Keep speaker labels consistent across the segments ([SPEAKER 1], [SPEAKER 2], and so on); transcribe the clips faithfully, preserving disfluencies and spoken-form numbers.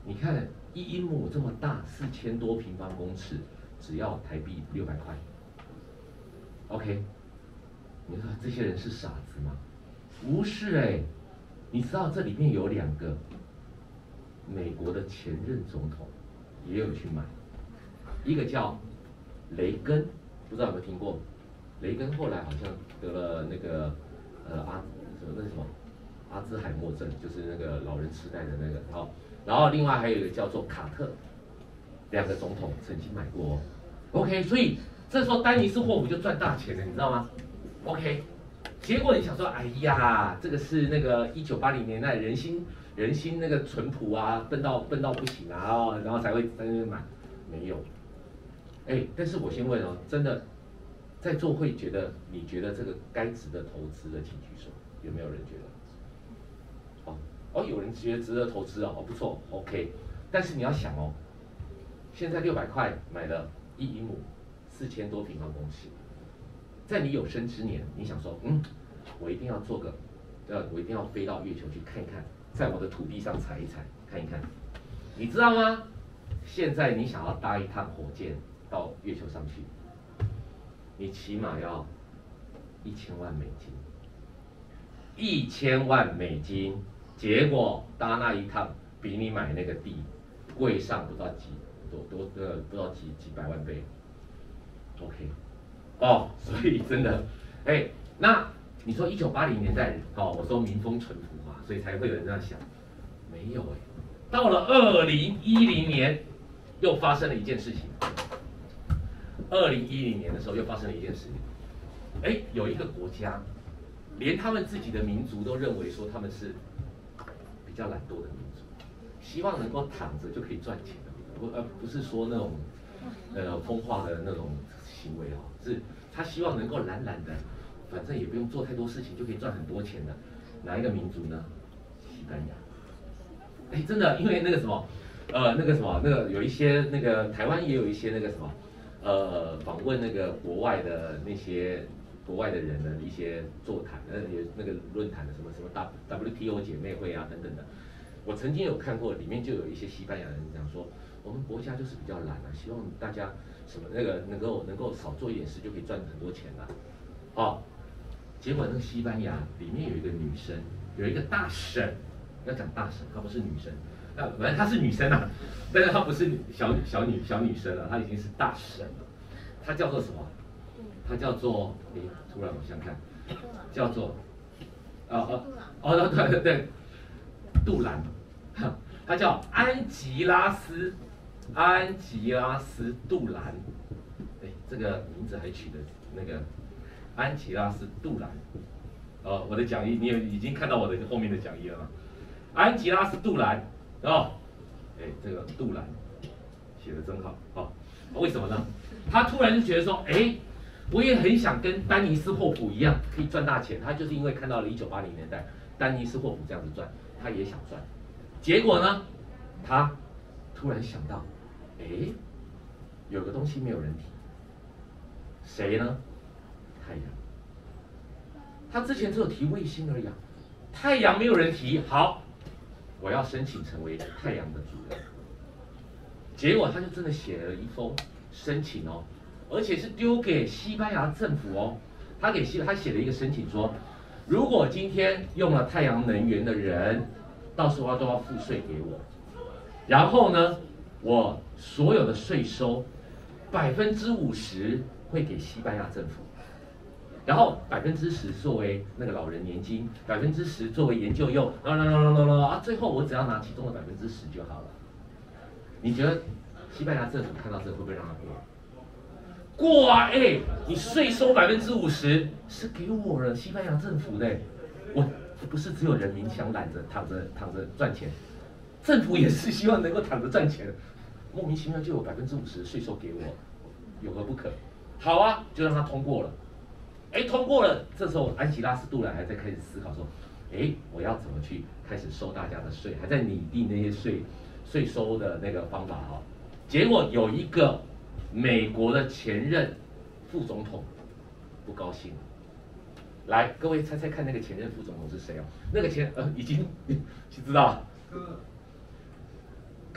[SPEAKER 1] 你看一英亩这么大，四千多平方公尺，只要台币六百块。OK， 你说这些人是傻子吗？不是哎，你知道这里面有两个美国的前任总统也有去买，一个叫雷根，不知道有没有听过？雷根后来好像得了那个呃阿什么那什么阿兹海默症，就是那个老人痴呆的那个。好，然后另外还有一个叫做卡特，两个总统曾经买过哦。OK， 所以这时候丹尼斯霍普就赚大钱了，你知道吗 ？OK， 结果你想说，哎呀，这个是那个一九八零年代人心人心那个淳朴啊，笨到笨到不行啊，哦、然后才会在那边买，没有。哎，但是我先问哦，真的。在座会觉得，你觉得这个该值得投资的，请举手，有没有人觉得？哦哦，有人觉得值得投资哦，哦不错 ，OK。但是你要想哦，现在六百块买了一英亩，四千多平方公尺，在你有生之年，你想说，嗯，我一定要做个，呃，我一定要飞到月球去看一看，在我的土地上踩一踩，看一看，你知道吗？现在你想要搭一趟火箭到月球上去。你起码要一千万美金，一千万美金，结果搭那一趟比你买那个地贵上不知道几多多呃不知道几几百万倍。OK， 哦，所以真的，哎，那你说一九八零年代，哦，我说民风淳朴嘛，所以才会有人这样想，没有哎，到了二零一零年，又发生了一件事情。二零一零年的时候，又发生了一件事情。哎，有一个国家，连他们自己的民族都认为说他们是比较懒惰的民族，希望能够躺着就可以赚钱的，不而不是说那种呃风化的那种行为哦，是他希望能够懒懒的，反正也不用做太多事情就可以赚很多钱的。哪一个民族呢？西班牙。哎，真的，因为那个什么，呃，那个什么，那个有一些那个台湾也有一些那个什么。呃，访问那个国外的那些国外的人的一些座谈，呃，有那个论坛的什么什么 W T O 姐妹会啊等等的，我曾经有看过，里面就有一些西班牙人讲说，我们国家就是比较懒啊，希望大家什么那个能够能够少做一点事就可以赚很多钱啦、啊，哦，结果那个西班牙里面有一个女生，有一个大婶，要讲大婶，她不是女生。啊，反正她是女生啊，但是她不是小小女小女生了，她已经是大婶了。她叫做什么？她叫做，诶，突然我想看，叫做，哦哦哦，对对对，杜兰，她叫安吉拉斯，安吉拉斯杜兰，哎，这个名字还取得那个安吉拉斯杜兰。哦，我的讲义，你有已经看到我的后面的讲义了吗？安吉拉斯杜兰。哦，哎，这个杜兰写的真好，好、哦，为什么呢？他突然就觉得说，哎，我也很想跟丹尼斯霍普一样可以赚大钱。他就是因为看到了一九八零年代丹尼斯霍普这样子赚，他也想赚。结果呢，他突然想到，哎，有个东西没有人提，谁呢？太阳。他之前只有提卫星而已啊，太阳没有人提，好。我要申请成为太阳的主人，结果他就真的写了一封申请哦，而且是丢给西班牙政府哦。他给西他写了一个申请说，如果今天用了太阳能源的人，到时候都要付税给我，然后呢，我所有的税收百分之五十会给西班牙政府。然后百分之十作为那个老人年金，百分之十作为研究用，啦啦啦啦啦啦啊！最后我只要拿其中的百分之十就好了。你觉得西班牙政府看到这会不会让他过？过啊！哎，你税收百分之五十是给我了，西班牙政府的，我不是只有人民想懒着躺着躺着赚钱，政府也是希望能够躺着赚钱，莫名其妙就有百分之五十的税收给我，有何不可？好啊，就让他通过了。哎，通过了，这时候安吉拉斯杜兰还在开始思考说，哎，我要怎么去开始收大家的税，还在拟定那些税税收的那个方法哈、哦。结果有一个美国的前任副总统不高兴了，来，各位猜猜看那个前任副总统是谁哦？那个前呃已经知道，科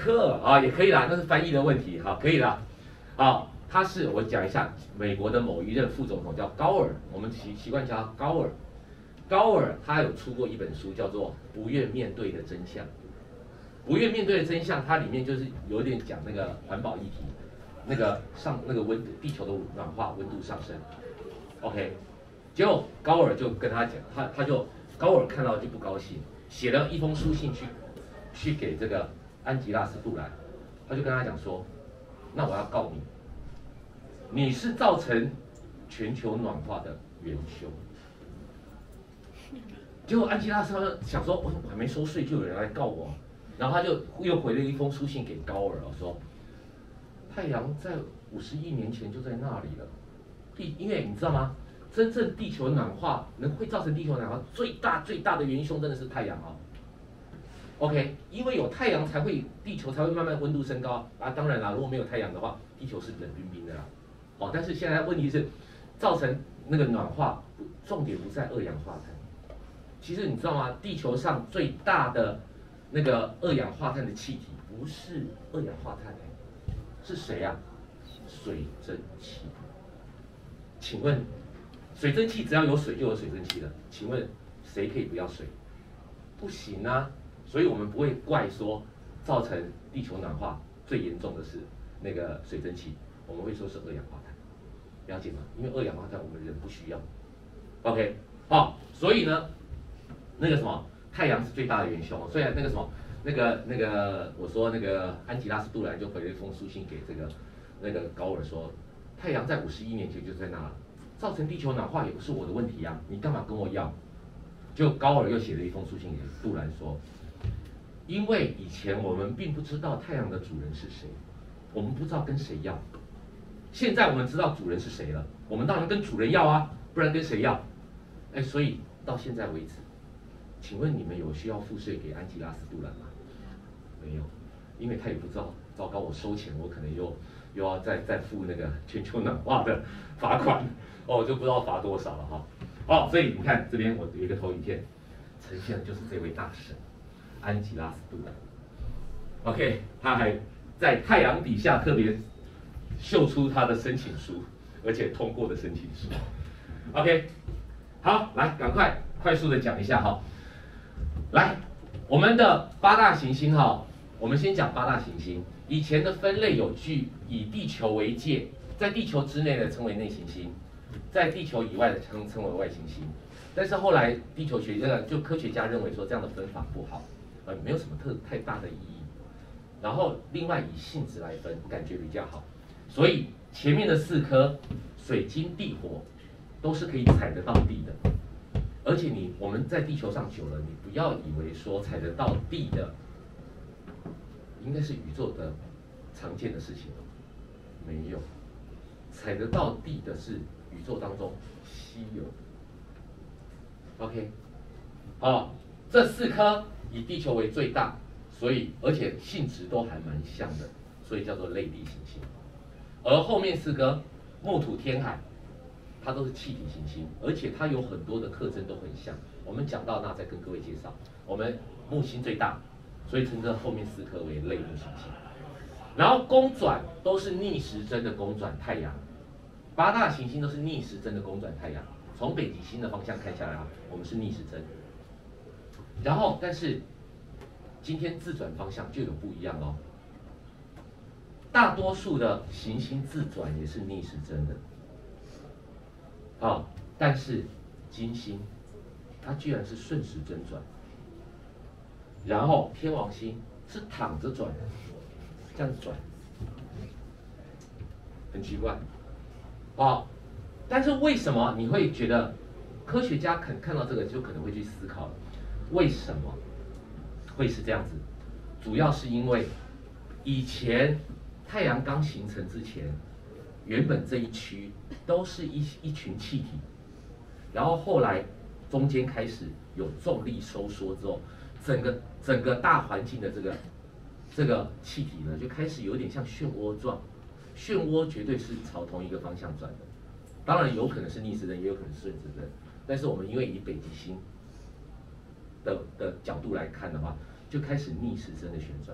[SPEAKER 1] 克尔啊，也可以啦，那是翻译的问题，好，可以啦。好，他是我讲一下美国的某一任副总统叫高尔，我们习习惯叫他高尔。高尔他有出过一本书，叫做《不愿面对的真相》。不愿面对的真相，它里面就是有点讲那个环保议题，那个上那个温度，地球的暖化，温度上升。OK， 结果高尔就跟他讲，他他就高尔看到就不高兴，写了一封书信去去给这个安吉拉斯杜兰，他就跟他讲说，那我要告你，你是造成全球暖化的元凶。结果安吉拉斯他就想说，我还没收税就有人来告我，然后他就又回了一封书信给高尔说，太阳在五十亿年前就在那里了，地因为你知道吗？真正地球暖化能会造成地球暖化最大最大的元凶真的是太阳哦。OK， 因为有太阳才会地球才会慢慢温度升高啊。当然啦，如果没有太阳的话，地球是冷冰冰的啦。哦，但是现在问题是，造成那个暖化，重点不在二氧化碳。其实你知道吗？地球上最大的那个二氧化碳的气体不是二氧化碳、欸，是谁啊？水蒸气。请问，水蒸气只要有水就有水蒸气了。请问谁可以不要水？不行啊。所以我们不会怪说造成地球暖化最严重的是那个水蒸气，我们会说是二氧化碳，了解吗？因为二氧化碳我们人不需要。OK， 好，所以呢，那个什么，太阳是最大的元凶。虽然那个什么，那个那个我说那个安吉拉斯杜兰就回了一封书信给这个那个高尔说，太阳在五十亿年前就在那了，造成地球暖化也不是我的问题啊，你干嘛跟我要？就高尔又写了一封书信给杜兰说。因为以前我们并不知道太阳的主人是谁，我们不知道跟谁要。现在我们知道主人是谁了，我们当然跟主人要啊，不然跟谁要？哎，所以到现在为止，请问你们有需要付税给安吉拉斯杜兰吗？没有，因为他也不知道，糟糕，我收钱，我可能又又要再再付那个全球暖化的罚款，哦，就不知道罚多少了哈。哦，所以你看这边我有一个投影片，呈现的就是这位大神。安吉拉斯杜兰 ，OK， 他还在太阳底下特别秀出他的申请书，而且通过的申请书。OK， 好，来，赶快快速的讲一下哈。来，我们的八大行星哈，我们先讲八大行星。以前的分类有据以地球为界，在地球之内的称为内行星，在地球以外的称称为外行星。但是后来地球学呃就科学家认为说这样的分法不好。呃，没有什么特太大的意义。然后另外以性质来分，感觉比较好。所以前面的四颗水金地火都是可以踩得到地的。而且你我们在地球上久了，你不要以为说踩得到地的应该是宇宙的常见的事情，没有，踩得到地的是宇宙当中稀有。OK， 好，这四颗。以地球为最大，所以而且性质都还蛮像的，所以叫做类地行星。而后面四个木土天海，它都是气体行星，而且它有很多的特征都很像。我们讲到那再跟各位介绍。我们木星最大，所以称这后面四颗为类木行星。然后公转都是逆时针的公转太阳，八大行星都是逆时针的公转太阳。从北极星的方向看下来啊，我们是逆时针。然后，但是今天自转方向就有不一样哦。大多数的行星自转也是逆时针的，啊、哦，但是金星它居然是顺时针转，然后天王星是躺着转，这样子转，很奇怪，啊、哦，但是为什么你会觉得科学家肯看到这个就可能会去思考了？为什么会是这样子？主要是因为以前太阳刚形成之前，原本这一区都是一一群气体，然后后来中间开始有重力收缩之后，整个整个大环境的这个这个气体呢，就开始有点像漩涡状，漩涡绝对是朝同一个方向转的，当然有可能是逆时针，也有可能是顺时针，但是我们因为以北极星的的角度来看的话，就开始逆时针的旋转。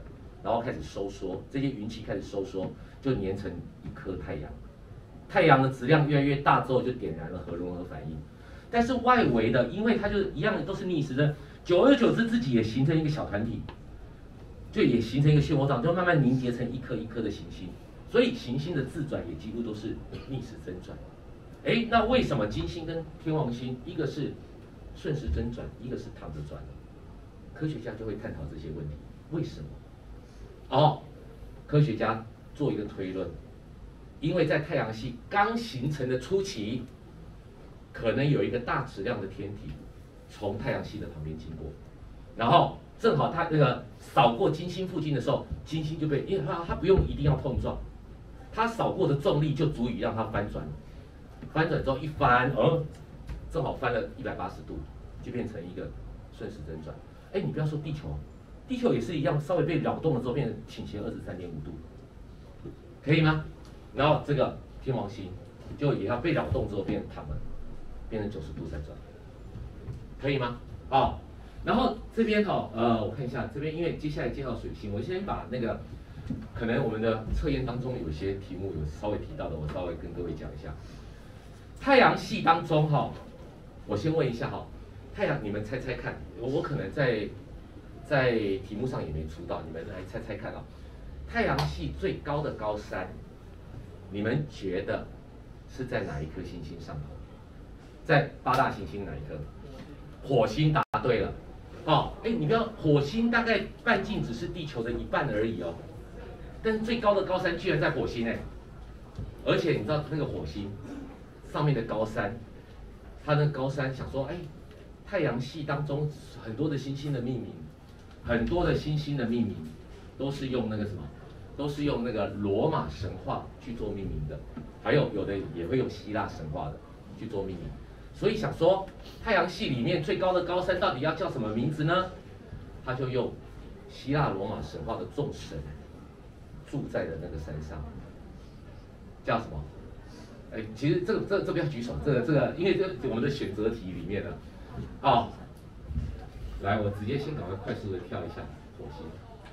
[SPEAKER 1] 然后开始收缩，这些云气开始收缩，就粘成一颗太阳。太阳的质量越来越大之后，就点燃了核融合反应。但是外围的，因为它就一样都是逆时针，久而久之自己也形成一个小团体，就也形成一个漩涡状，就慢慢凝结成一颗一颗的行星。所以行星的自转也几乎都是逆时针转。哎，那为什么金星跟天王星一个是顺时针转，一个是躺着转呢？科学家就会探讨这些问题，为什么？哦，科学家做一个推论，因为在太阳系刚形成的初期，可能有一个大质量的天体从太阳系的旁边经过，然后正好它那个扫过金星附近的时候，金星就被，因为它它不用一定要碰撞，它扫过的重力就足以让它翻转，翻转之后一翻，哦，正好翻了一百八十度，就变成一个顺时针转。哎，你不要说地球，地球也是一样，稍微被扰动了之后变成倾斜二十三点五度，可以吗？然后这个天王星就也要被扰动之后变成躺了，变成九十度再转，可以吗？好，然后这边哈、哦，呃，我看一下这边，因为接下来介绍水星，我先把那个可能我们的测验当中有些题目有稍微提到的，我稍微跟各位讲一下。太阳系当中哈、哦，我先问一下哈、哦，太阳你们猜猜看，我可能在在题目上也没出到，你们来猜猜看啊、哦，太阳系最高的高山，你们觉得是在哪一颗行星上头？在八大行星哪一颗？火星，答对了。哦，哎，你不要，火星大概半径只是地球的一半而已哦，但是最高的高山居然在火星哎，而且你知道那个火星上面的高山，它那个高山想说，哎，太阳系当中很多的星星的命名，很多的星星的命名都是用那个什么，都是用那个罗马神话去做命名的，还有有的也会用希腊神话的去做命名。所以想说，太阳系里面最高的高山到底要叫什么名字呢？他就用希腊罗马神话的众神住在的那个山上，叫什么？哎，其实这个这这不要举手，这个这个，因为这我们的选择题里面的，哦，来，我直接先赶快快速的跳一下火星。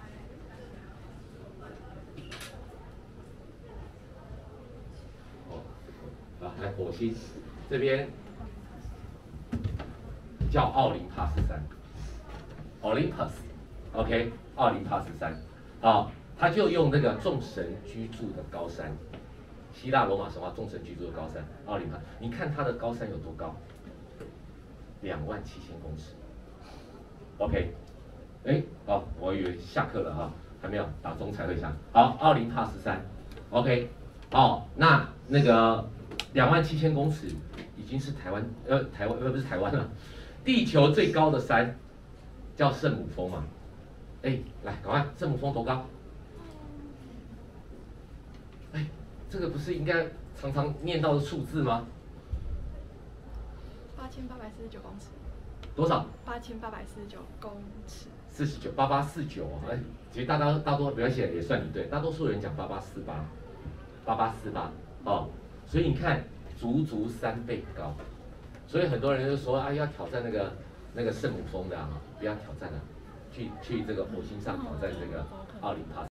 [SPEAKER 1] 哦，啊，来火星这边。叫奥林帕斯山 ，Olympus，OK， 奥林帕斯山，好，他就用那个众神居住的高山，希腊罗马神话众神居住的高山，奥林帕，你看它的高山有多高？两万七千公尺 ，OK， 哎，好，我以为下课了哈，还没有，打钟才会响。好，奥林帕斯山 ，OK， 好，那那个两万七千公尺已经是台湾，呃，台湾呃不是台湾了。地球最高的山叫圣母峰嘛？哎，来，赶快，圣母峰多高？哎，这个不是应该常常念到的数字吗？
[SPEAKER 2] 八千八百四十九公尺。
[SPEAKER 1] 多少？
[SPEAKER 2] 八千八百四十九公尺。
[SPEAKER 1] 四十九，八八四九啊！哎，其实大大大多不要写也算你对，大多数人讲八八四八，八八四八哦，所以你看，足足三倍高。所以很多人就说啊，要挑战那个那个圣母峰的啊，不要挑战了，去去这个火星上挑战这个奥林帕斯。